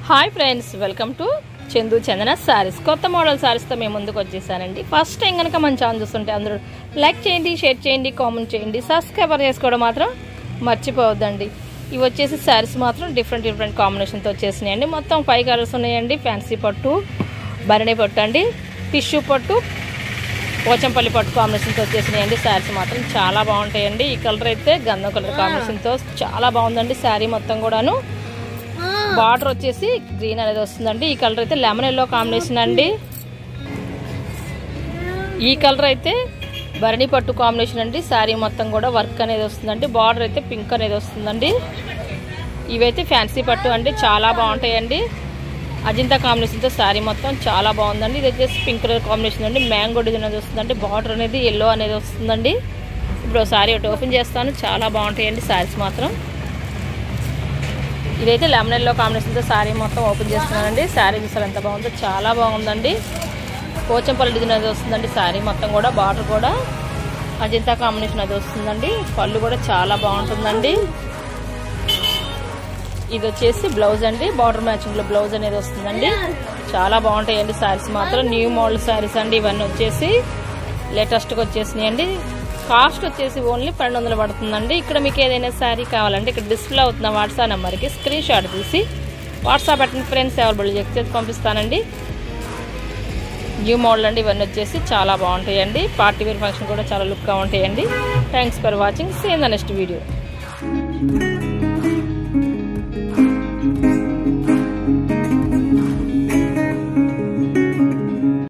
Hi friends, welcome to Chandu Chandana sarees. కొత్త model సారీస్తో మేము ముందుకు వచ్చేసానండి. ఫస్ట్ టైం కనుక మన ఛానల్ చూస్తుంటే అందరూ లైక్ చేయండి, షేర్ చేయండి, కామెంట్ చేయండి, సబ్స్క్రైబర్ చేసుకోవడం మాత్రం మర్చిపోవద్దండి. ఇవి వచ్చేసి సారీస్ మాత్రం డిఫరెంట్ కాంబినేషన్తో వచ్చేసినాయండి. మొత్తం 5 కలర్స్ ఉన్నాయండి. ఫ్యాన్సీ పట్టు, బరణి పట్టు అండి, టిష్యూ పట్టు, పోచంపల్లి పట్టు కాంబినేషన్తో వచ్చేసినాయండి. శారీస్ మాత్రం చాలా బాగుంటాయండి. ఈ కలర్ అయితే గంధం కలర్ కాంబినేషన్తో చాలా బాగుందండి. శారీ మొత్తం కూడాను బార్డర్ వచ్చేసి గ్రీన్ అనేది వస్తుందండి. ఈ కలర్ అయితే లెమన్ ఎల్లో కాంబినేషన్ అండి. ఈ కలర్ అయితే భరణి పట్టు కాంబినేషన్ అండి. శారీ మొత్తం కూడా వర్క్ అనేది వస్తుందండి. బార్డర్ అయితే పింక్ అనేది వస్తుందండి. ఇవైతే ఫ్యాన్సీ పట్టు అండి, చాలా బాగుంటాయండి. అజింతా కాంబినేషన్తో శారీ మొత్తం చాలా బాగుందండి. ఇది వచ్చేసి పింక్ కలర్ కాంబినేషన్ అండి. మ్యాంగో డిజైన్ అనేది వస్తుందండి. బార్డర్ అనేది ఎల్లో అనేది వస్తుందండి. ఇప్పుడు శారీ ఒకటి ఓపెన్ చేస్తాను. చాలా బాగుంటాయండి శారీస్ మాత్రం. ఇదైతే లెమన్ ఎల్లో కాంబినేషన్తో శారీ మొత్తం ఓపెన్ చేస్తున్నానండి. శారీ చూసారు ఎంత బాగుందో, చాలా బాగుందండి. పోచంపల్లి డిజైన్ అది వస్తుందండి. శారీ మొత్తం కూడా బార్డర్ కూడా అజింతా కాంబినేషన్ అది వస్తుందండి. పళ్ళు కూడా చాలా బాగుంటుందండి. ఇది వచ్చేసి బ్లౌజ్ అండి. బార్డర్ మ్యాచింగ్ లో బ్లౌజ్ అనేది వస్తుందండి. చాలా బాగుంటాయండి శారీస్ మాత్రం. న్యూ మోడల్ శారీస్ అండి. ఇవన్నీ వచ్చేసి లేటెస్ట్గా వచ్చేసినాయండి. కాస్ట్ వచ్చేసి ఓన్లీ 1200 పడుతుందండి. ఇక్కడ మీకు ఏదైనా శారీ కావాలంటే ఇక్కడ డిస్ప్లే అవుతున్న వాట్సాప్ నెంబర్కి స్క్రీన్ షాట్ తీసి వాట్సాప్ పెట్టిన ఫ్రెండ్స్ అవైలబుల్ చెక్ చేసి పంపిస్తానండి. న్యూ మోడల్ అండి. ఇవన్నీ వచ్చేసి చాలా బాగుంటాయండి. పార్టీ వేర్ ఫంక్షన్ కూడా చాలా లుక్గా ఉంటాయండి. Thanks for watching. See in the next video.